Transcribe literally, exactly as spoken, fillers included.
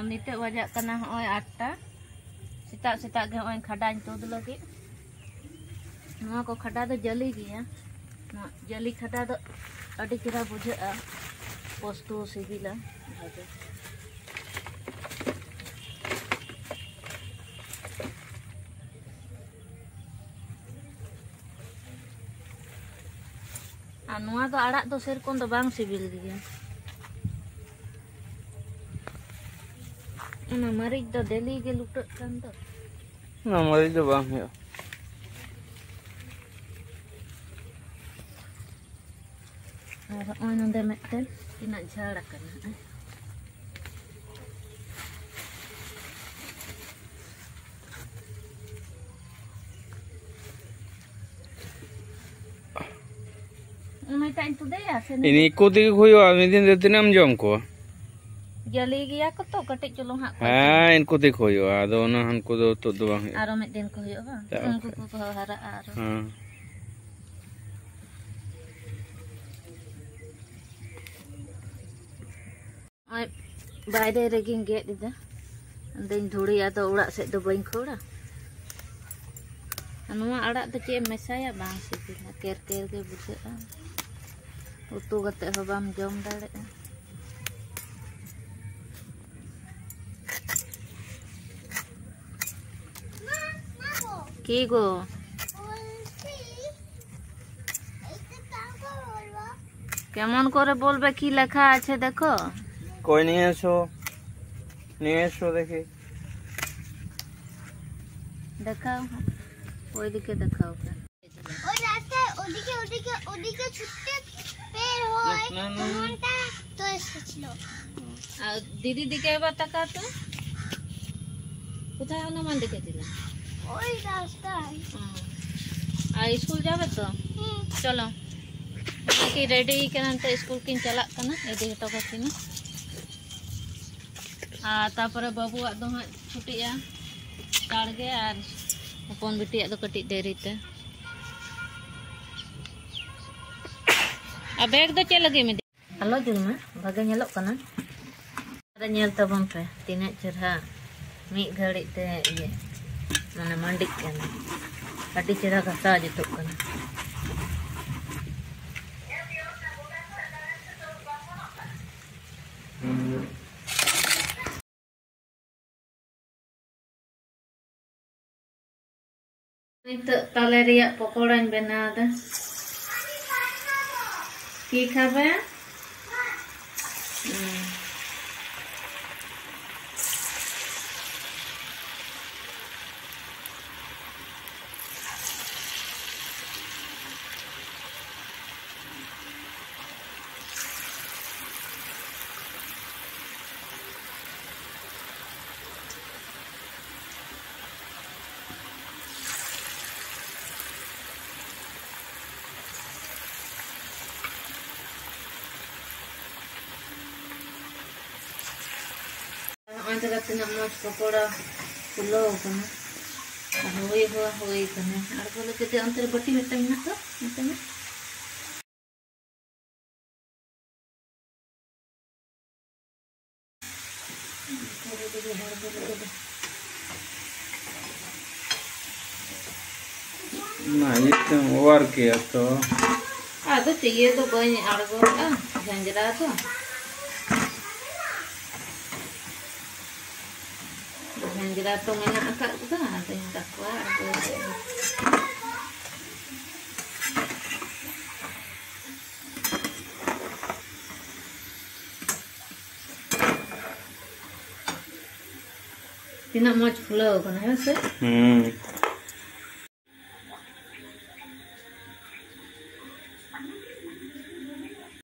निते बजाक कना होय आठटा सेता सेता गे होय खडाñ तुद लगे नवा को खडा दो जली गया जली खडा दो अड़ी चेहरा बुझा पोस्तो सिबिला भाजे आ नवा दो आड़ा दो सेरकम दो बांग सिबिल गया ना मरीज दो डेली के लुटत कान दो ना मरीज दो बांग है और ओय नंदे मेते तिना झाड़ कना मैं टाइम तो दे या से इनी को दिग होयो मिदिन दे तिनाम जम को जली गया को तो कटे चलो हां हां इनको दिग होयो आदो ना हनको दो तो दो बांग आरो में दिन को होयो बा उनको को को हरा आरो हां आई बायदे रेगिंग गेट दिदा अंदेन धुड़ी आदो उड़ा से दो बइन खोड़ा अनुवा आड़ा तो चे मेसाया बांग सिबिला केर केर के बुझा उतु गते हो बाम जम दाड़े की गो केमन करे बोलबे की लेखा आछे देखो कोई नहीं है सो नहीं है सो देखे देखाओ ओई दिके देखाओ के ओ रास्ता ओदिके ओदिके ओदिके छुट्टे पेड़ होय घंटा तो सोचलो आ दीदी दिके बा तका तो কোথায় না মান দিকে দিলা ওই রাস্তায় आ स्कूल जाबे तो चलो की रेडी करन तो स्कूल किन चलाक कना एदी तो कथिना आ तापरे बाबुआ दो हा छुटिया टाड़गे आर अपन बिटिया दो कटी देरीते आ बैग दो चे लगे में हेलो जुलमा भागे नेलो कना अरे नेल तबम पे तिना चरहा मी घड़ी ते ये माने मंडिक कना अटी चरहा घसा जतो कना नितो ताले रिया पकोड़ाñ बनादा की खाबे आंटे का तना मच पकोड़ा फुलो कना होई हुआ होई कना आर बोले के अंतर बटी मेटा ना तो मेटा में ना ये तो ओवर किया तो आ तो चाहिए तो बन आड़गो आ झंझरा तो झंझरा तो मैंने आका का आते तकवा तिना मच फुलो कना है से हम्म